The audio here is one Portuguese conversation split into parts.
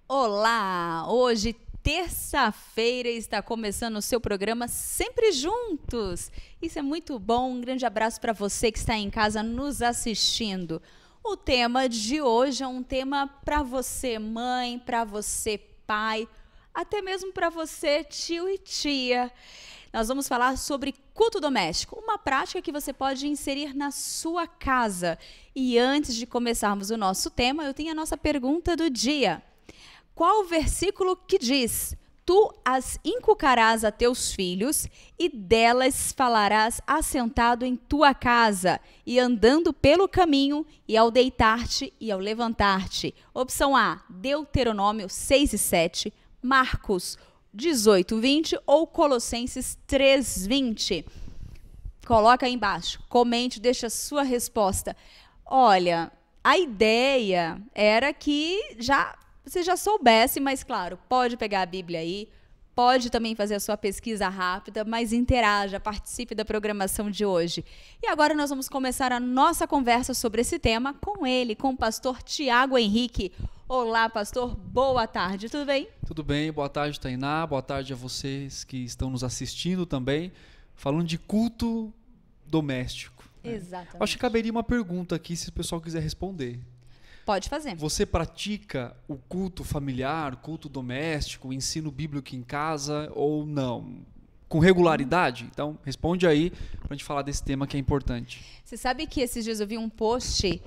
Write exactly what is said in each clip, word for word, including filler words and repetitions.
Olá! Hoje, terça-feira, está começando o seu programa Sempre Juntos. Isso é muito bom. Um grande abraço para você que está em casa nos assistindo. O tema de hoje é um tema para você, mãe, para você, pai, até mesmo para você, tio e tia. Nós vamos falar sobre culto doméstico, uma prática que você pode inserir na sua casa. E antes de começarmos o nosso tema, eu tenho a nossa pergunta do dia. Qual o versículo que diz: tu as inculcarás a teus filhos e delas falarás assentado em tua casa e andando pelo caminho e ao deitar-te e ao levantar-te? Opção A, Deuteronômio seis e sete, Marcos dezoito, vinte ou Colossenses três, vinte. Coloca aí embaixo, comente, deixa a sua resposta. Olha, a ideia era que já você já soubesse, mas claro, pode pegar a Bíblia aí, pode também fazer a sua pesquisa rápida, mas interaja, participe da programação de hoje. E agora nós vamos começar a nossa conversa sobre esse tema com ele, com o pastor Tiago Henrique. Olá, pastor, boa tarde, tudo bem? Tudo bem, boa tarde, Tainá, boa tarde a vocês que estão nos assistindo também, falando de culto doméstico. Né? Exatamente. Acho que caberia uma pergunta aqui, se o pessoal quiser responder. Pode fazer. Você pratica o culto familiar, culto doméstico, o ensino bíblico em casa ou não? Com regularidade? Então, responde aí para a gente falar desse tema que é importante. Você sabe que esses dias eu vi um post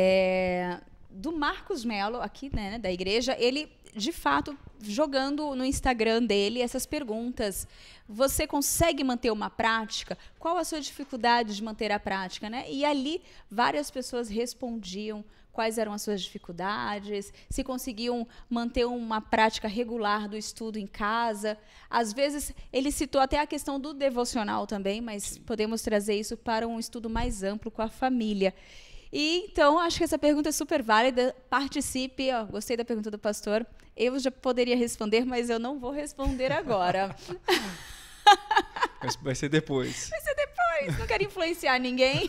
é, do Marcos Melo, aqui, né, da igreja, ele, de fato, jogando no Instagram dele essas perguntas. Você consegue manter uma prática? Qual a sua dificuldade de manter a prática? Né? E ali, várias pessoas respondiam quais eram as suas dificuldades, se conseguiam manter uma prática regular do estudo em casa. Às vezes, ele citou até a questão do devocional também, mas Sim. podemos trazer isso para um estudo mais amplo com a família. E, então, acho que essa pergunta é super válida. Participe. Ó, gostei da pergunta do pastor. Eu já poderia responder, mas eu não vou responder agora. Vai ser depois. Vai ser depois. Não quero influenciar ninguém.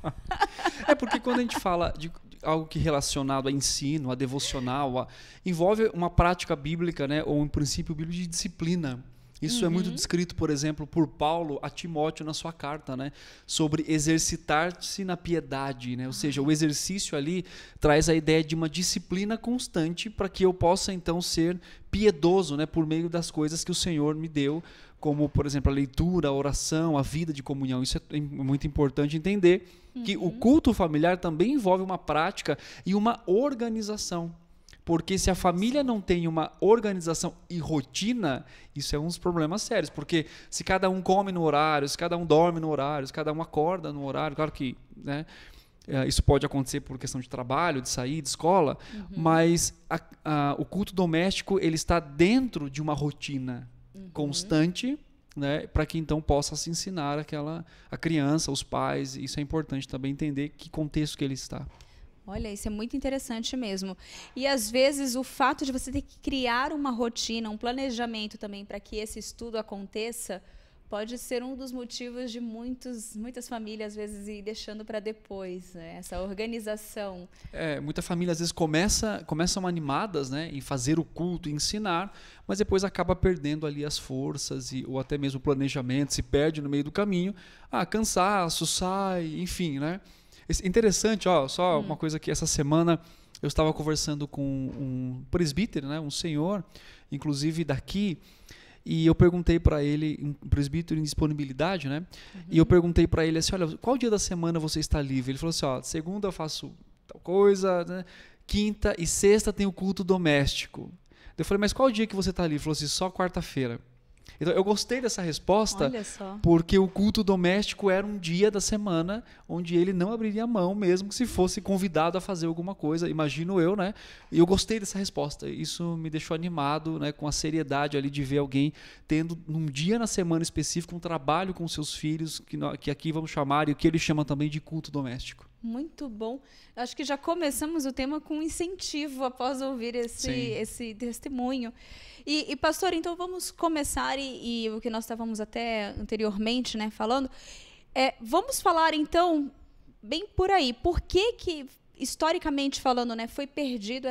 É porque quando a gente fala de algo que é relacionado a ensino, a devocional, a, envolve uma prática bíblica, né, ou um princípio bíblico de disciplina. Isso uhum. é muito descrito, por exemplo, por Paulo a Timóteo na sua carta, né, sobre exercitar-se na piedade, né? Ou seja, o exercício ali traz a ideia de uma disciplina constante para que eu possa então ser piedoso, né, por meio das coisas que o Senhor me deu, como, por exemplo, a leitura, a oração, a vida de comunhão. Isso é muito importante entender uhum. que o culto familiar também envolve uma prática e uma organização. Porque se a família não tem uma organização e rotina, isso é um dos problemas sérios. Porque se cada um come no horário, se cada um dorme no horário, se cada um acorda no horário, claro que, né, isso pode acontecer por questão de trabalho, de sair, de escola, uhum. mas a, a, o culto doméstico ele está dentro de uma rotina uhum. constante, né, para que então possa se ensinar aquela, a criança, os pais. Isso é importante também entender que contexto que ele está. Olha, isso é muito interessante mesmo. E, às vezes, o fato de você ter que criar uma rotina, um planejamento também para que esse estudo aconteça, pode ser um dos motivos de muitos, muitas famílias, às vezes, ir deixando para depois, né? Essa organização. É, muita família, às vezes, começa, começam animadas, né, em fazer o culto, em ensinar, mas depois acaba perdendo ali as forças e, ou até mesmo o planejamento, se perde no meio do caminho. Ah, cansaço, sai, enfim, né? Interessante, ó, só hum. uma coisa que essa semana eu estava conversando com um presbítero, né, um senhor, inclusive daqui, e eu perguntei para ele, um presbítero em disponibilidade, né, uhum. e eu perguntei para ele assim, olha, qual dia da semana você está livre? Ele falou assim, ó, segunda eu faço tal coisa, né, quinta e sexta tem o culto doméstico. Eu falei, mas qual dia que você está livre? Ele falou assim, só quarta-feira. Então, eu gostei dessa resposta porque o culto doméstico era um dia da semana onde ele não abriria mão, mesmo que se fosse convidado a fazer alguma coisa, imagino eu, né? E eu gostei dessa resposta. Isso me deixou animado, né, com a seriedade ali de ver alguém tendo, num dia na semana específico, um trabalho com seus filhos, que, que aqui vamos chamar, e o que ele chama também de culto doméstico. Muito bom. Acho que já começamos o tema com incentivo após ouvir esse, esse testemunho. E, e, pastor, então vamos começar, e, e o que nós estávamos até anteriormente, né, falando, é, vamos falar então, bem por aí, por que que, historicamente falando, né, foi perdido essa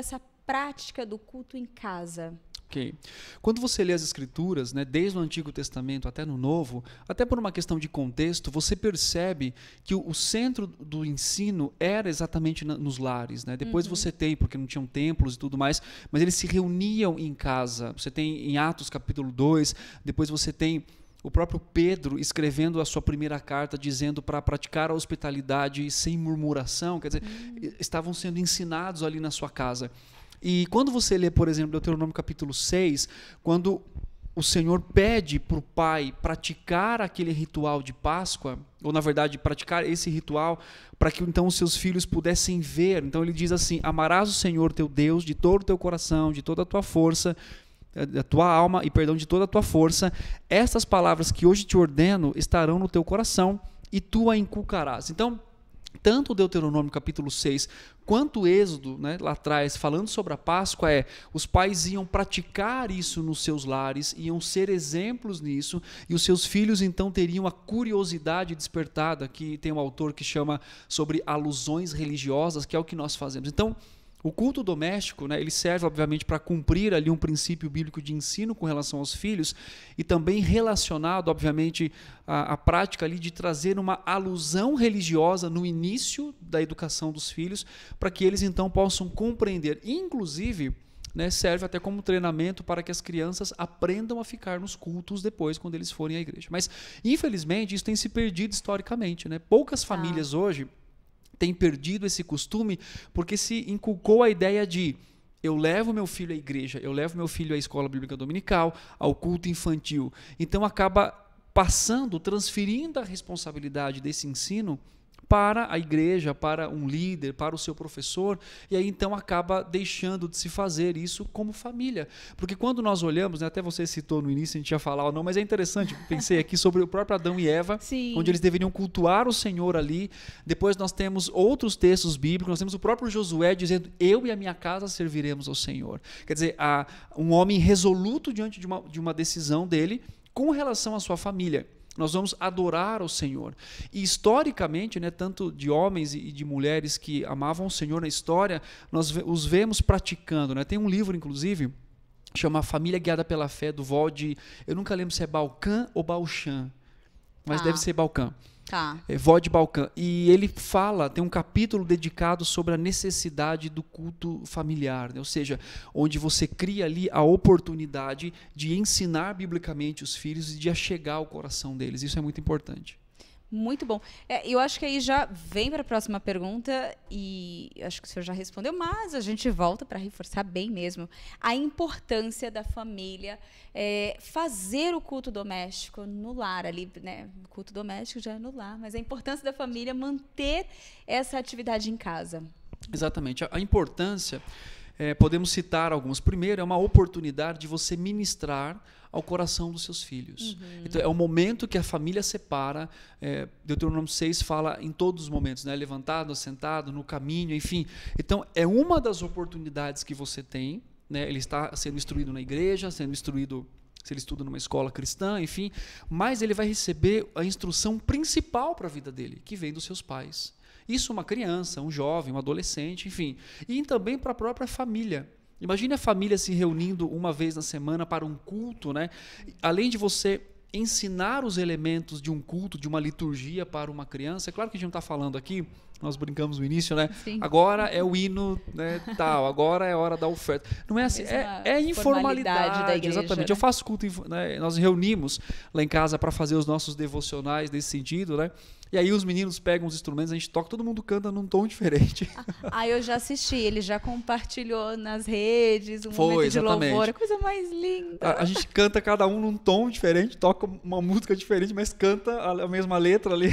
prática do culto em casa? Ok. Quando você lê as Escrituras, né, desde o Antigo Testamento até no Novo, até por uma questão de contexto, você percebe que o, o centro do ensino era exatamente na, nos lares. Né? Depois uhum. você tem, porque não tinham templos e tudo mais, mas eles se reuniam em casa. Você tem em Atos capítulo dois, depois você tem o próprio Pedro escrevendo a sua primeira carta, dizendo para praticar a hospitalidade sem murmuração, quer dizer, uhum. estavam sendo ensinados ali na sua casa. E quando você lê, por exemplo, Deuteronômio capítulo seis, quando o Senhor pede para o pai praticar aquele ritual de Páscoa, ou na verdade praticar esse ritual, para que então os seus filhos pudessem ver. Então ele diz assim: amarás o Senhor teu Deus de todo o teu coração, de toda a tua força, da tua alma e perdão de toda a tua força. Estas palavras que hoje te ordeno estarão no teu coração e tu a inculcarás. Então, tanto o Deuteronômio capítulo seis quanto o Êxodo, né, lá atrás, falando sobre a Páscoa, é os pais iam praticar isso nos seus lares, iam ser exemplos nisso, e os seus filhos então teriam a curiosidade despertada, que tem um autor que chama sobre alusões religiosas, que é o que nós fazemos. Então, o culto doméstico, né, ele serve, obviamente, para cumprir ali um princípio bíblico de ensino com relação aos filhos e também relacionado, obviamente, à, à prática ali de trazer uma alusão religiosa no início da educação dos filhos, para que eles, então, possam compreender. Inclusive, né, serve até como treinamento para que as crianças aprendam a ficar nos cultos depois, quando eles forem à igreja. Mas, infelizmente, isso tem se perdido historicamente. Né? Poucas famílias ah. hoje tem perdido esse costume porque se inculcou a ideia de eu levo meu filho à igreja, eu levo meu filho à escola bíblica dominical, ao culto infantil. Então acaba passando, transferindo a responsabilidade desse ensino para a igreja, para um líder, para o seu professor, e aí então acaba deixando de se fazer isso como família. Porque quando nós olhamos, né, até você citou no início, a gente ia falar ou não, mas é interessante, pensei aqui sobre o próprio Adão e Eva, Sim. onde eles deveriam cultuar o Senhor ali. Depois nós temos outros textos bíblicos, nós temos o próprio Josué dizendo, eu e a minha casa serviremos ao Senhor. Quer dizer, há um homem resoluto diante de uma, de uma decisão dele com relação à sua família. Nós vamos adorar o Senhor. E historicamente, né, tanto de homens e de mulheres que amavam o Senhor na história, nós os vemos praticando. Né? Tem um livro, inclusive, chama Família Guiada pela Fé, do Vod, eu nunca lembro se é Balcan ou Balchan, mas ah. deve ser Balcan. Tá. É, Vod Balcan. E ele fala, tem um capítulo dedicado sobre a necessidade do culto familiar, né? Ou seja, onde você cria ali a oportunidade de ensinar biblicamente os filhos e de achegar o coração deles. Isso é muito importante. Muito bom. É, eu acho que aí já vem para a próxima pergunta e acho que o senhor já respondeu, mas a gente volta para reforçar bem mesmo a importância da família é, fazer o culto doméstico no lar ali, né? O culto doméstico já é no lar, mas a importância da família manter essa atividade em casa. Exatamente. A, a importância, é, podemos citar alguns. Primeiro, é uma oportunidade de você ministrar ao coração dos seus filhos. Uhum. Então, é o momento que a família separa. É, Deuteronômio seis fala em todos os momentos, né? Levantado, sentado, no caminho, enfim. Então, é uma das oportunidades que você tem. Né? Ele está sendo instruído na igreja, sendo instruído, se ele estuda numa escola cristã, enfim. Mas ele vai receber a instrução principal para a vida dele, que vem dos seus pais. Isso uma criança, um jovem, um adolescente, enfim. E também para a própria família. Imagine a família se reunindo uma vez na semana para um culto, né? Além de você ensinar os elementos de um culto, de uma liturgia para uma criança. É claro que a gente não está falando aqui, nós brincamos no início, né? Sim. Agora é o hino, né, tal, agora é a hora da oferta. Não é assim, é, é informalidade. Da igreja, exatamente. Né? Eu faço culto, né, nós reunimos lá em casa para fazer os nossos devocionais nesse sentido, né? E aí os meninos pegam os instrumentos, a gente toca, todo mundo canta num tom diferente. Ah, eu já assisti, ele já compartilhou nas redes, um Foi, momento exatamente. de louvor, a coisa mais linda. A, a gente canta cada um num tom diferente, toca uma música diferente, mas canta a, a mesma letra ali.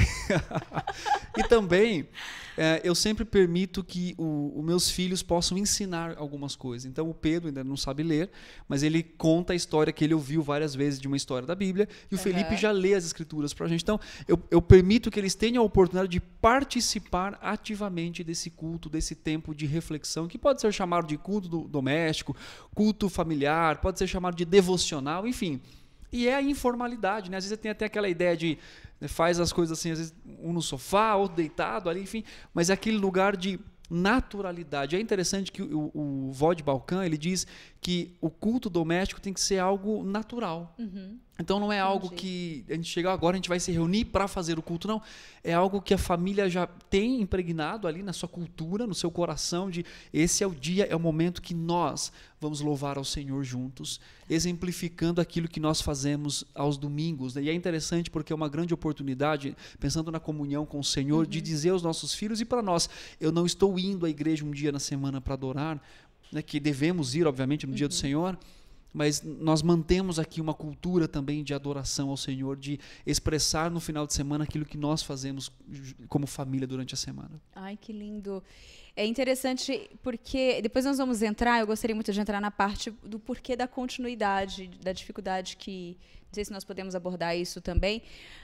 E também, é, eu sempre permito que os meus filhos possam ensinar algumas coisas. Então, o Pedro ainda não sabe ler, mas ele conta a história que ele ouviu várias vezes de uma história da Bíblia, e o uhum. Felipe já lê as escrituras para a gente. Então, eu, eu permito que eles tenham a oportunidade de participar ativamente desse culto, desse tempo de reflexão, que pode ser chamado de culto do, doméstico, culto familiar, pode ser chamado de devocional, enfim. E é a informalidade, né? Às vezes tem até aquela ideia de né, faz as coisas assim, às vezes um no sofá, outro deitado ali, enfim, mas é aquele lugar de naturalidade. É interessante que o, o Vode Balkan, ele diz que o culto doméstico tem que ser algo natural. Uhum. Então não é algo Entendi. que a gente chega agora, a gente vai se reunir para fazer o culto, não. É algo que a família já tem impregnado ali na sua cultura, no seu coração, de esse é o dia, é o momento que nós vamos louvar ao Senhor juntos, exemplificando aquilo que nós fazemos aos domingos. Né? E é interessante porque é uma grande oportunidade, pensando na comunhão com o Senhor, uhum. de dizer aos nossos filhos e para nós, eu não estou indo à igreja um dia na semana para adorar, né, que devemos ir, obviamente, no uhum. dia do Senhor, mas nós mantemos aqui uma cultura também de adoração ao Senhor, de expressar no final de semana aquilo que nós fazemos como família durante a semana. Ai, que lindo. É interessante porque, depois nós vamos entrar, eu gostaria muito de entrar na parte do porquê da continuidade, da dificuldade que, não sei se nós podemos abordar isso também,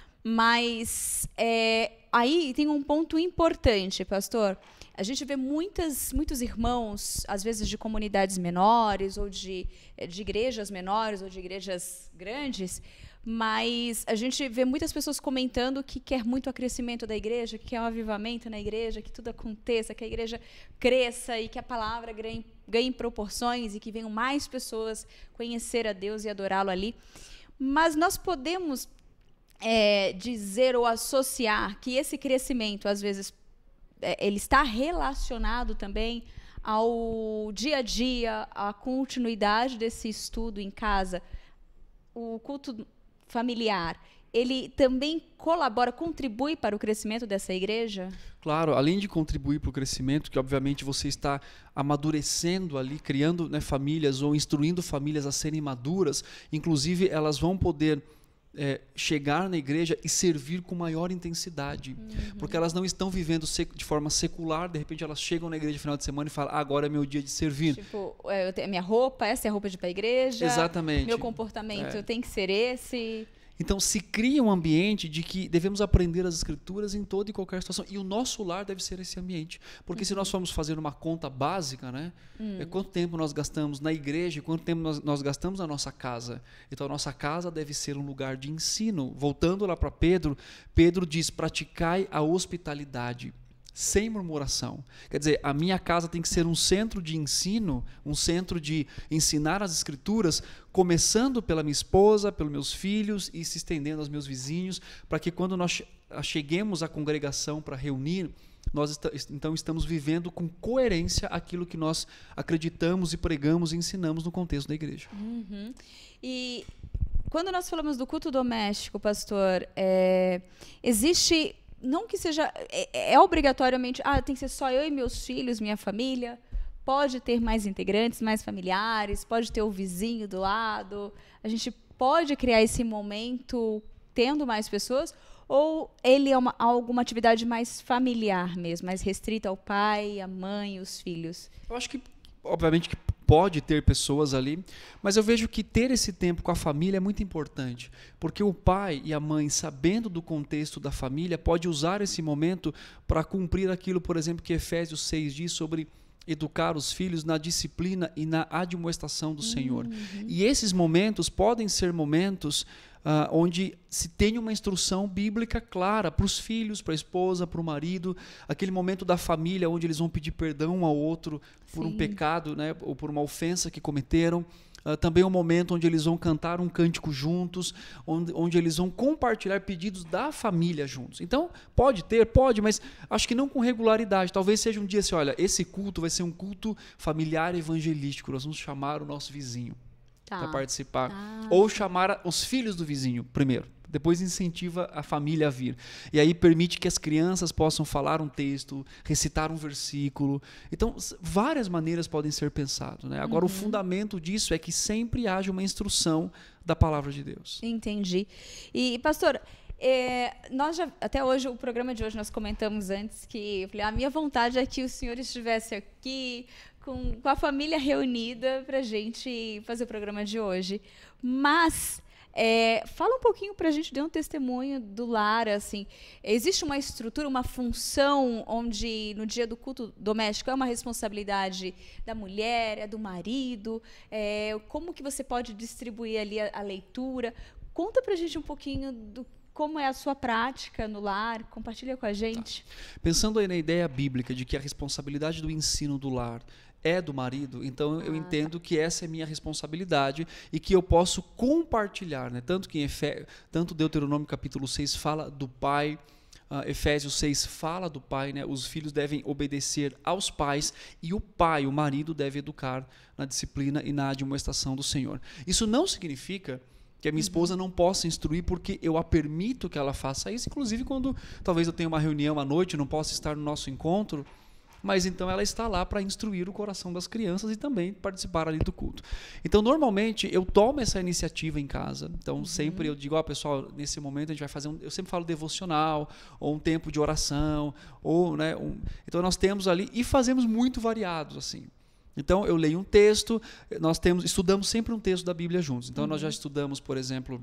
mas é, aí tem um ponto importante, pastor. A gente vê muitas, muitos irmãos, às vezes de comunidades menores, ou de, de igrejas menores, ou de igrejas grandes, mas a gente vê muitas pessoas comentando que quer muito o crescimento da igreja, que quer um avivamento na igreja, que tudo aconteça, que a igreja cresça e que a palavra ganhe, ganhe proporções e que venham mais pessoas conhecer a Deus e adorá-lo ali. Mas nós podemos é, dizer ou associar que esse crescimento, às vezes, ele está relacionado também ao dia a dia, à continuidade desse estudo em casa. O culto familiar, ele também colabora, contribui para o crescimento dessa igreja? Claro, além de contribuir para o crescimento, que obviamente você está amadurecendo ali, criando, né, famílias ou instruindo famílias a serem maduras, inclusive elas vão poder É, chegar na igreja e servir com maior intensidade, uhum. porque elas não estão vivendo de forma secular, de repente elas chegam na igreja no final de semana e falam, ah, agora é meu dia de servir. Tipo, eu tenho, minha roupa, essa é a roupa de ir para a igreja, exatamente. Meu comportamento é. tem que ser esse. Então se cria um ambiente de que devemos aprender as escrituras em toda e qualquer situação, e o nosso lar deve ser esse ambiente, porque uhum. se nós formos fazer uma conta básica, né, uhum. é quanto tempo nós gastamos na igreja e quanto tempo nós, nós gastamos na nossa casa. Então a nossa casa deve ser um lugar de ensino. Voltando lá para Pedro, Pedro diz, praticai a hospitalidade sem murmuração. Quer dizer, a minha casa tem que ser um centro de ensino, um centro de ensinar as escrituras, começando pela minha esposa, pelos meus filhos e se estendendo aos meus vizinhos, para que quando nós cheguemos à congregação para reunir, nós est- então estamos vivendo com coerência aquilo que nós acreditamos e pregamos e ensinamos no contexto da igreja. Uhum. E quando nós falamos do culto doméstico, pastor, é, existe... Não que seja, é, é obrigatoriamente, ah, tem que ser só eu e meus filhos, minha família. Pode ter mais integrantes, mais familiares, pode ter o vizinho do lado. A gente pode criar esse momento tendo mais pessoas, ou ele é uma, alguma atividade mais familiar mesmo, mais restrita ao pai, à mãe, os filhos? Eu acho que, obviamente, que pode ter pessoas ali, mas eu vejo que ter esse tempo com a família é muito importante, porque o pai e a mãe, sabendo do contexto da família, pode usar esse momento para cumprir aquilo, por exemplo, que Efésios seis diz sobre educar os filhos na disciplina e na admoestação do uhum. Senhor. E esses momentos podem ser momentos Uh, onde se tem uma instrução bíblica clara para os filhos, para a esposa, para o marido, aquele momento da família onde eles vão pedir perdão um ao outro por Sim. um pecado, né, ou por uma ofensa que cometeram. Uh, também um momento onde eles vão cantar um cântico juntos, onde, onde eles vão compartilhar pedidos da família juntos. Então, pode ter, pode, mas acho que não com regularidade. Talvez seja um dia assim, olha, esse culto vai ser um culto familiar evangelístico, nós vamos chamar o nosso vizinho Tá. para participar, tá. ou chamar os filhos do vizinho primeiro, depois incentiva a família a vir, e aí permite que as crianças possam falar um texto, recitar um versículo. Então várias maneiras podem ser pensadas, né? Agora uhum. o fundamento disso é que sempre haja uma instrução da palavra de Deus. Entendi. E pastor, É, nós já, até hoje, o programa de hoje, nós comentamos antes que eu falei, a minha vontade é que o senhor estivesse aqui com, com a família reunida para a gente fazer o programa de hoje. Mas, é, fala um pouquinho para a gente, dê um testemunho do lar, assim, existe uma estrutura, uma função onde no dia do culto doméstico é uma responsabilidade da mulher, é do marido, é, como que você pode distribuir ali a, a leitura? Conta pra gente um pouquinho do como é a sua prática no lar? Compartilha com a gente. Tá. Pensando aí na ideia bíblica de que a responsabilidade do ensino do lar é do marido, então ah, eu entendo tá. que essa é minha responsabilidade e que eu posso compartilhar, né? Tanto que em Efe... tanto Deuteronômio capítulo seis fala do pai, uh, Efésios seis fala do pai, né? Os filhos devem obedecer aos pais e o pai, o marido, deve educar na disciplina e na admoestação do Senhor. Isso não significa que a minha esposa não possa instruir porque eu a permito que ela faça isso, inclusive quando talvez eu tenha uma reunião à noite, não possa estar no nosso encontro, mas então ela está lá para instruir o coração das crianças e também participar ali do culto. Então, normalmente, eu tomo essa iniciativa em casa. Então, uhum. sempre eu digo, ó, oh, pessoal, nesse momento a gente vai fazer um... Eu sempre falo devocional, ou um tempo de oração, ou, né, um... Então, nós temos ali, e fazemos muito variados, assim. Então, eu leio um texto, nós temos, estudamos sempre um texto da Bíblia juntos. Então, uhum. nós já estudamos, por exemplo,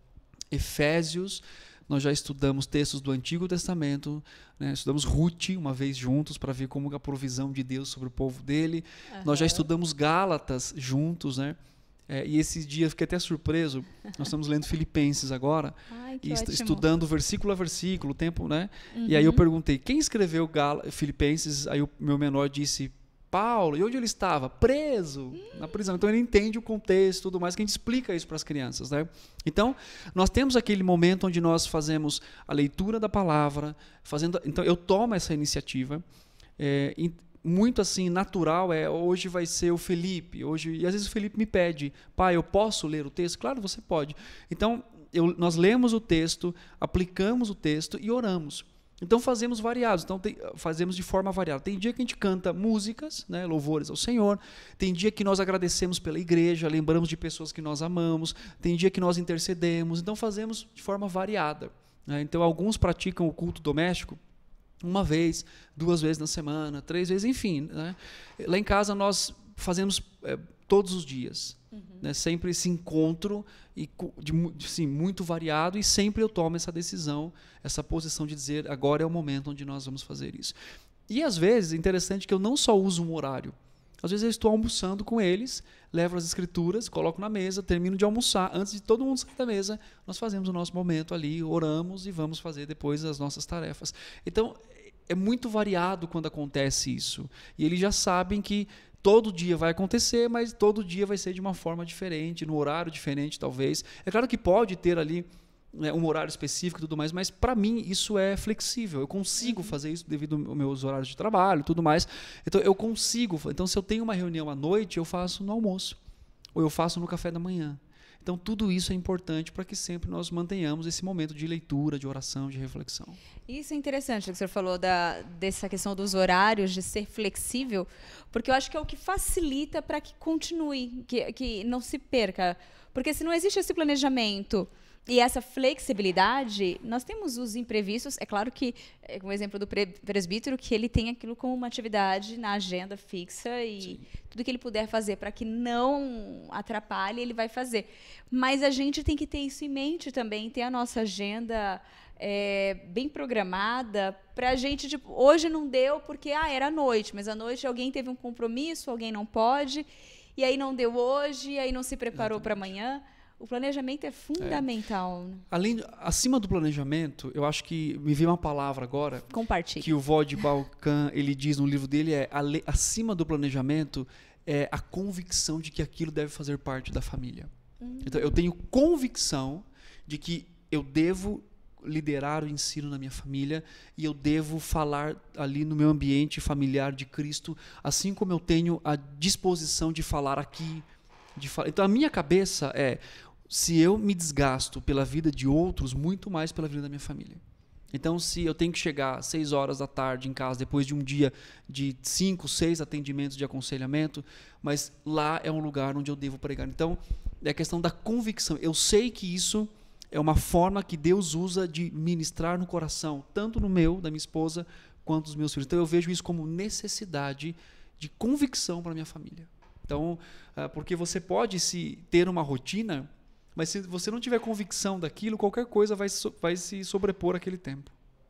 Efésios, nós já estudamos textos do Antigo Testamento, né? Estudamos Ruth uma vez juntos para ver como a provisão de Deus sobre o povo dele. Uhum. Nós já estudamos Gálatas juntos, né? É, e esses dias eu fiquei até surpreso. Nós estamos lendo Filipenses agora. Ai, que e ótimo. Estudando versículo a versículo, o tempo, né? Uhum. E aí eu perguntei, quem escreveu Gal- Filipenses? Aí o meu menor disse, Paulo. E onde ele estava? Preso hum. na prisão. Então ele entende o contexto e tudo mais, que a gente explica isso para as crianças, né? Então, nós temos aquele momento onde nós fazemos a leitura da palavra, fazendo. Então, eu tomo essa iniciativa. É, muito assim, natural, é hoje vai ser o Felipe. Hoje, e às vezes o Felipe me pede, pai, eu posso ler o texto? Claro, você pode. Então, eu, nós lemos o texto, aplicamos o texto e oramos. Então fazemos variados, então tem, fazemos de forma variada. Tem dia que a gente canta músicas, né, louvores ao Senhor. Tem dia que nós agradecemos pela igreja, lembramos de pessoas que nós amamos. Tem dia que nós intercedemos. Então fazemos de forma variada, né? Então alguns praticam o culto doméstico uma vez, duas vezes na semana, três vezes, enfim, né? Lá em casa nós fazemos é, todos os dias. Uhum. Né, sempre esse encontro e de, assim, muito variado, e sempre eu tomo essa decisão, essa posição de dizer agora é o momento onde nós vamos fazer isso. E às vezes é interessante que eu não só uso um horário, às vezes eu estou almoçando com eles, levo as escrituras, coloco na mesa, termino de almoçar, antes de todo mundo sair da mesa, nós fazemos o nosso momento ali, oramos e vamos fazer depois as nossas tarefas. Então é muito variado quando acontece isso, e eles já sabem que todo dia vai acontecer, mas todo dia vai ser de uma forma diferente, no horário diferente, talvez. É claro que pode ter ali, né, um horário específico e tudo mais, mas para mim isso é flexível. Eu consigo uhum. fazer isso devido aos meus horários de trabalho e tudo mais. Então eu consigo. Então, se eu tenho uma reunião à noite, eu faço no almoço, ou eu faço no café da manhã. Então, tudo isso é importante para que sempre nós mantenhamos esse momento de leitura, de oração, de reflexão. Isso é interessante, o que o senhor falou da, dessa questão dos horários, de ser flexível, porque eu acho que é o que facilita para que continue, que, que não se perca. Porque se não existe esse planejamento e essa flexibilidade, nós temos os imprevistos. É claro que, com o exemplo do presbítero, que ele tem aquilo como uma atividade na agenda fixa e Sim. tudo que ele puder fazer para que não atrapalhe, ele vai fazer. Mas a gente tem que ter isso em mente também, ter a nossa agenda é, bem programada para a gente, tipo, hoje não deu porque ah, era noite, mas à noite alguém teve um compromisso, alguém não pode, e aí não deu hoje, e aí não se preparou para amanhã. O planejamento é fundamental. É. Além, acima do planejamento, eu acho que me veio uma palavra agora. Compartilhe. Que o Vod Balkan, ele diz no livro dele, é acima do planejamento é a convicção de que aquilo deve fazer parte da família. Hum. Então, eu tenho convicção de que eu devo liderar o ensino na minha família e eu devo falar ali no meu ambiente familiar de Cristo, assim como eu tenho a disposição de falar aqui. De falar. Então, a minha cabeça é, se eu me desgasto pela vida de outros, muito mais pela vida da minha família. Então, se eu tenho que chegar às seis horas da tarde em casa, depois de um dia de cinco, seis atendimentos de aconselhamento, mas lá é um lugar onde eu devo pregar. Então, é a questão da convicção. Eu sei que isso é uma forma que Deus usa de ministrar no coração, tanto no meu, da minha esposa, quanto dos meus filhos. Então, eu vejo isso como necessidade de convicção para a minha família. Então, porque você pode se ter uma rotina, mas se você não tiver convicção daquilo, qualquer coisa vai, vai se sobrepor àquele tempo.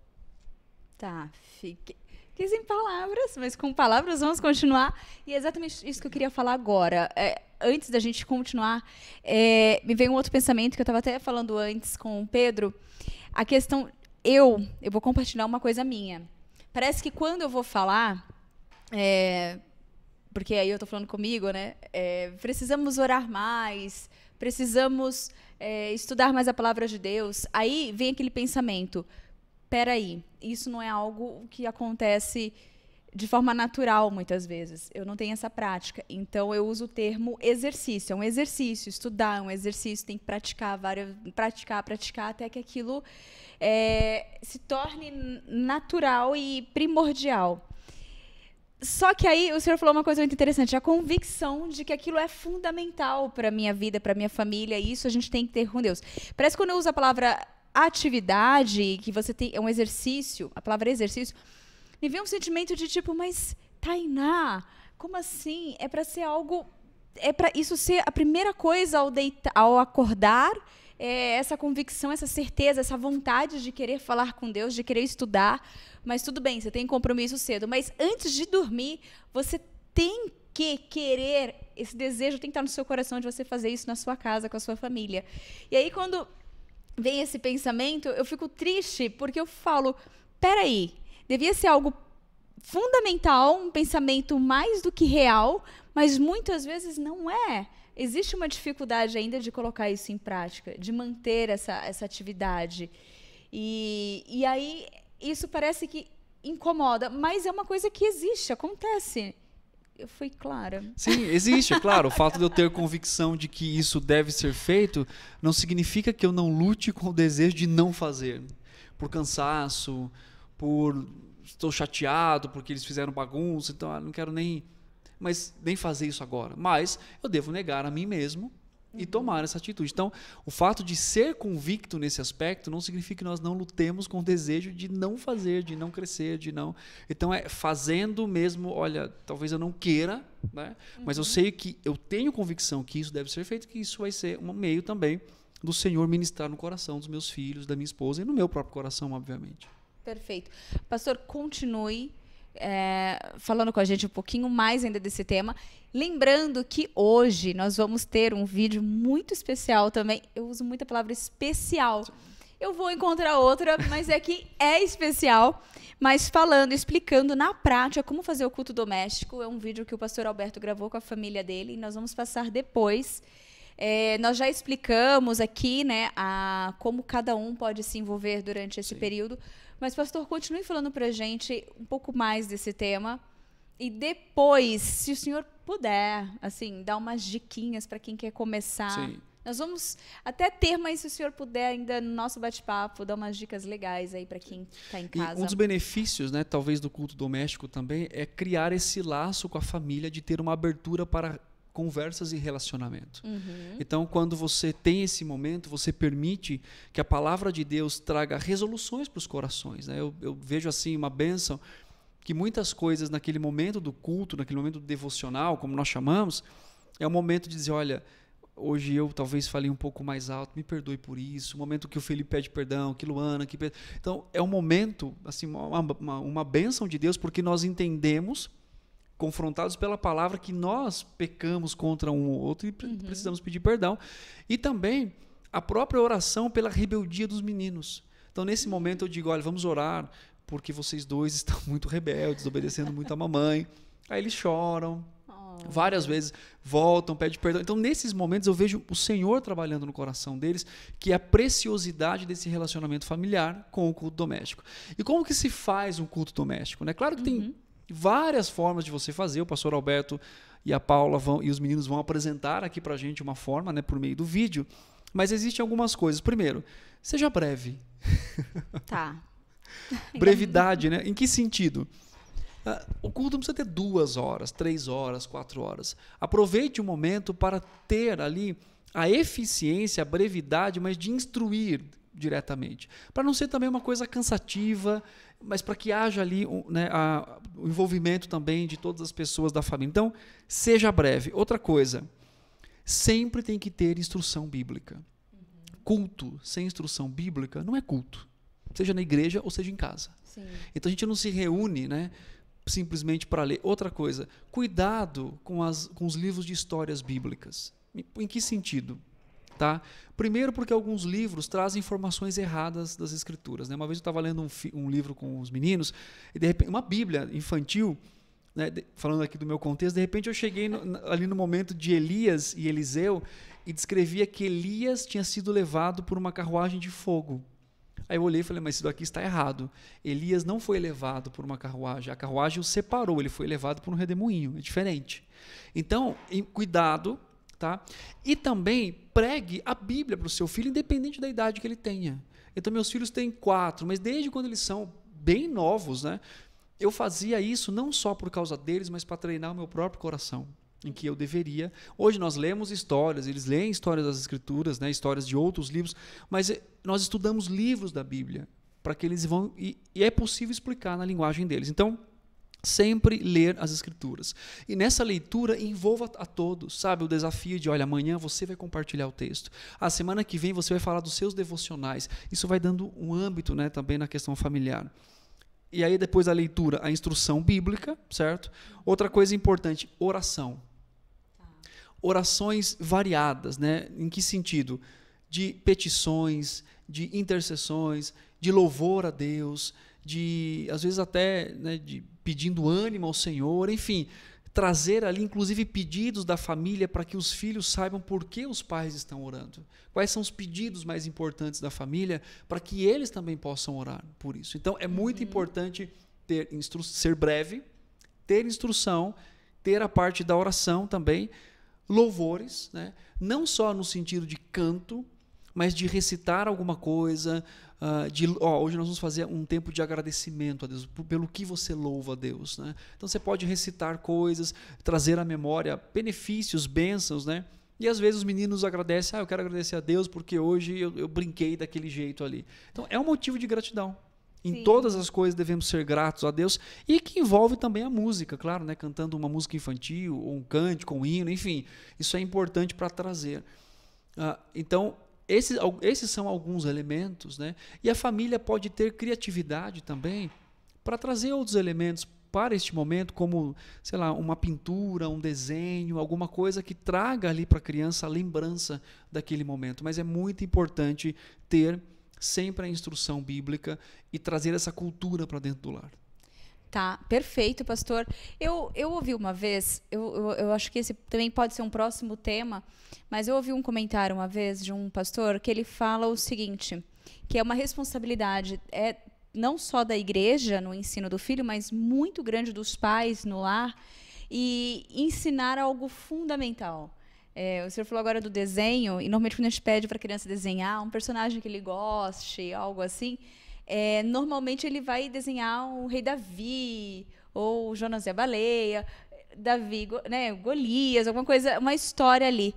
Tá, fique, fique sem palavras, mas com palavras vamos continuar. E é exatamente isso que eu queria falar agora. É, antes da gente continuar, é, me veio um outro pensamento que eu estava até falando antes com o Pedro. A questão, eu, eu vou compartilhar uma coisa minha. Parece que quando eu vou falar, é, porque aí eu estou falando comigo, né? É, precisamos orar mais, precisamos é, estudar mais a palavra de Deus. Aí vem aquele pensamento, peraí, isso não é algo que acontece de forma natural, muitas vezes. Eu não tenho essa prática. Então, eu uso o termo exercício. É um exercício, estudar, é um exercício, tem que praticar, várias, praticar, praticar, até que aquilo é, se torne natural e primordial. Só que aí o senhor falou uma coisa muito interessante, a convicção de que aquilo é fundamental para a minha vida, para a minha família, e isso a gente tem que ter com Deus. Parece que quando eu uso a palavra atividade, que você tem, é um exercício, a palavra exercício, me vem um sentimento de tipo, mas Tainá, como assim? É para ser algo, é para isso ser a primeira coisa ao, deitar, ao acordar, é essa convicção, essa certeza, essa vontade de querer falar com Deus, de querer estudar. Mas tudo bem, você tem compromisso cedo. Mas antes de dormir, você tem que querer, esse desejo tem que estar no seu coração de você fazer isso na sua casa, com a sua família. E aí, quando vem esse pensamento, eu fico triste, porque eu falo, peraí, devia ser algo fundamental, um pensamento mais do que real, mas muitas vezes não é. Existe uma dificuldade ainda de colocar isso em prática, de manter essa, essa atividade. E, e aí, isso parece que incomoda, mas é uma coisa que existe, acontece. Eu fui clara? Sim, existe, é claro. O fato de eu ter convicção de que isso deve ser feito não significa que eu não lute com o desejo de não fazer. Por cansaço, por estou chateado porque eles fizeram bagunça, então ah, não quero nem, mas, nem fazer isso agora. Mas eu devo negar a mim mesmo e tomar essa atitude. Então, o fato de ser convicto nesse aspecto não significa que nós não lutemos com o desejo de não fazer, de não crescer, de não... Então, é fazendo mesmo, olha, talvez eu não queira, né? Mas eu sei que eu tenho convicção que isso deve ser feito, que isso vai ser um meio também do Senhor ministrar no coração dos meus filhos, da minha esposa e no meu próprio coração, obviamente. Perfeito. Pastor, continue é, falando com a gente um pouquinho mais ainda desse tema. Lembrando que hoje nós vamos ter um vídeo muito especial também. Eu uso muito a palavra especial. Eu vou encontrar outra, mas é que é especial. Mas falando, explicando na prática como fazer o culto doméstico. É um vídeo que o pastor Alberto gravou com a família dele e nós vamos passar depois. É, nós já explicamos aqui, né, a, como cada um pode se envolver durante esse Sim. período. Mas, pastor, continue falando para a gente um pouco mais desse tema. E depois, se o senhor puder, assim, dar umas diquinhas para quem quer começar. Sim. Nós vamos até ter, mas se o senhor puder ainda no nosso bate-papo, dar umas dicas legais aí para quem está em casa. E um dos benefícios, né, talvez, do culto doméstico também é criar esse laço com a família de ter uma abertura para conversas e relacionamento. Uhum. Então, quando você tem esse momento, você permite que a palavra de Deus traga resoluções para os corações. Né? Eu, eu vejo assim uma bênção que muitas coisas naquele momento do culto, naquele momento do devocional, como nós chamamos, é o momento de dizer, olha, hoje eu talvez falei um pouco mais alto, me perdoe por isso, o momento que o Felipe pede perdão, que Luana... Que... Então, é um momento, assim, uma, uma, uma bênção de Deus, porque nós entendemos, confrontados pela palavra, que nós pecamos contra um ou outro e uhum. precisamos pedir perdão. E também a própria oração pela rebeldia dos meninos. Então, nesse momento, eu digo, olha, vamos orar, porque vocês dois estão muito rebeldes, obedecendo muito a mamãe. Aí eles choram, oh. várias vezes voltam, pedem perdão. Então, nesses momentos, eu vejo o Senhor trabalhando no coração deles, que é a preciosidade desse relacionamento familiar com o culto doméstico. E como que se faz um culto doméstico? Né? Claro que uhum. tem várias formas de você fazer. O pastor Alberto e a Paula vão, e os meninos vão apresentar aqui pra gente uma forma, né, por meio do vídeo, mas existem algumas coisas. Primeiro, seja breve. Tá. Brevidade, né? Em que sentido? Uh, o culto não precisa ter duas horas, três horas, quatro horas. Aproveite o momento para ter ali a eficiência, a brevidade, mas de instruir diretamente. Para não ser também uma coisa cansativa, mas para que haja ali um, né, a, o envolvimento também de todas as pessoas da família. Então, seja breve. Outra coisa, sempre tem que ter instrução bíblica. Uhum. Culto sem instrução bíblica não é culto, seja na igreja ou seja em casa. Sim. Então, a gente não se reúne, né, simplesmente para ler. Outra coisa, cuidado com, as, com os livros de histórias bíblicas. Em, em que sentido? Tá? Primeiro porque alguns livros trazem informações erradas das escrituras. Né? Uma vez eu estava lendo um, um livro com os meninos, e de repente, uma Bíblia infantil, né, de, falando aqui do meu contexto, de repente eu cheguei no, ali no momento de Elias e Eliseu e descrevia que Elias tinha sido levado por uma carruagem de fogo. Aí eu olhei e falei, mas isso daqui está errado. Elias não foi levado por uma carruagem, a carruagem o separou, ele foi levado por um redemoinho, é diferente. Então, em, cuidado, tá? E também pregue a Bíblia para o seu filho, independente da idade que ele tenha. Então, meus filhos têm quatro, mas desde quando eles são bem novos, né, eu fazia isso não só por causa deles, mas para treinar o meu próprio coração, em que eu deveria. Hoje nós lemos histórias, eles leem histórias das Escrituras, né, histórias de outros livros, mas nós estudamos livros da Bíblia, para que eles vão, e, e é possível explicar na linguagem deles. Então, sempre ler as Escrituras. E nessa leitura, envolva a todos, sabe? O desafio de, olha, amanhã você vai compartilhar o texto. A semana que vem você vai falar dos seus devocionais. Isso vai dando um âmbito, né, também na questão familiar. E aí, depois da leitura, a instrução bíblica, certo? Outra coisa importante, oração. Orações variadas, né? Em que sentido? De petições, de intercessões, de louvor a Deus, de, às vezes até, né, de pedindo ânimo ao Senhor, enfim, trazer ali, inclusive, pedidos da família para que os filhos saibam por que os pais estão orando. Quais são os pedidos mais importantes da família para que eles também possam orar por isso. Então, é muito uhum. importante ter instru- ser breve, ter instrução, ter a parte da oração também, louvores, né? Não só no sentido de canto, mas de recitar alguma coisa, uh, de, ó, hoje nós vamos fazer um tempo de agradecimento a Deus, por, pelo que você louva a Deus. Né? Então você pode recitar coisas, trazer à memória benefícios, bênçãos, né? E às vezes os meninos agradecem, ah, eu quero agradecer a Deus porque hoje eu, eu brinquei daquele jeito ali. Então é um motivo de gratidão. Em Sim. todas as coisas devemos ser gratos a Deus, e que envolve também a música, claro, né? Cantando uma música infantil, ou um cântico, um hino, enfim, isso é importante para trazer. Ah, então, esses, esses são alguns elementos, né? E a família pode ter criatividade também para trazer outros elementos para este momento, como, sei lá, uma pintura, um desenho, alguma coisa que traga ali para a criança a lembrança daquele momento. Mas é muito importante ter sempre a instrução bíblica e trazer essa cultura para dentro do lar. Tá, perfeito, pastor. Eu, eu ouvi uma vez, eu, eu, eu acho que esse também pode ser um próximo tema, mas eu ouvi um comentário uma vez de um pastor que ele fala o seguinte, que é uma responsabilidade é não só da igreja no ensino do filho, mas muito grande dos pais no lar, e ensinar algo fundamental. É, o senhor falou agora do desenho, e normalmente quando a gente pede para a criança desenhar um personagem que ele goste, algo assim, é, normalmente ele vai desenhar o rei Davi, ou Jonas e a baleia, Davi, né, Golias, alguma coisa, uma história ali.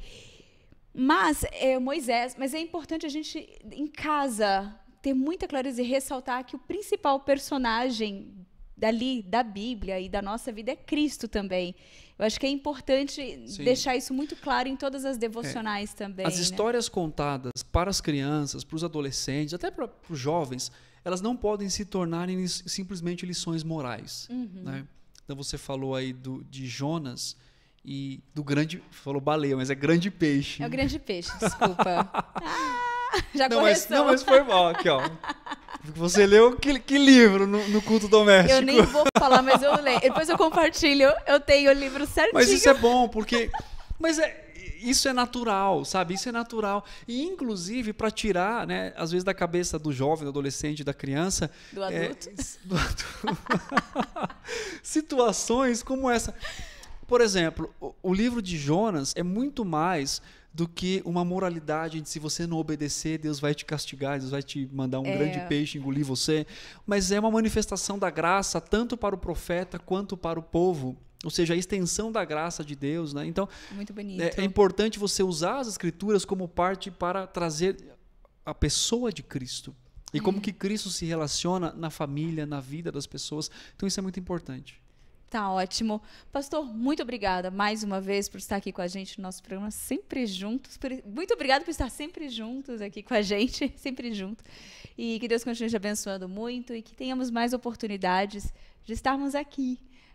Mas, é, Moisés, mas é importante a gente, em casa, ter muita clareza e ressaltar que o principal personagem dali, da Bíblia e da nossa vida é Cristo também. Eu acho que é importante Sim. deixar isso muito claro em todas as devocionais é. também. As né? histórias contadas para as crianças, para os adolescentes, até para, para os jovens, elas não podem se tornarem simplesmente lições morais. Uhum. Né? Então você falou aí do, de Jonas e do grande... Falou baleia, mas é grande peixe. É o grande peixe, desculpa. ah, já não, mas, não, mas foi mal. Aqui, ó. Você leu que, que livro no, no culto doméstico? Eu nem vou falar, mas eu leio. Depois eu compartilho, eu tenho o livro certinho. Mas isso é bom, porque... Mas é, isso é natural, sabe? Isso é natural. E, inclusive, para tirar, né, às vezes, da cabeça do jovem, do adolescente, da criança... Do adulto. É, do adulto. Situações como essa. Por exemplo, o, o livro de Jonas é muito mais... do que uma moralidade de se você não obedecer, Deus vai te castigar, Deus vai te mandar um é. grande peixe engolir você. Mas é uma manifestação da graça, tanto para o profeta quanto para o povo. Ou seja, a extensão da graça de Deus. Né? Então, muito bonito. É, é importante você usar as Escrituras como parte para trazer a pessoa de Cristo. E como é. que Cristo se relaciona na família, na vida das pessoas. Então, isso é muito importante. Tá ótimo. Pastor, muito obrigada mais uma vez por estar aqui com a gente no nosso programa, sempre juntos. Por, muito obrigada por estar sempre juntos aqui com a gente, sempre junto. E que Deus continue te abençoando muito e que tenhamos mais oportunidades de estarmos aqui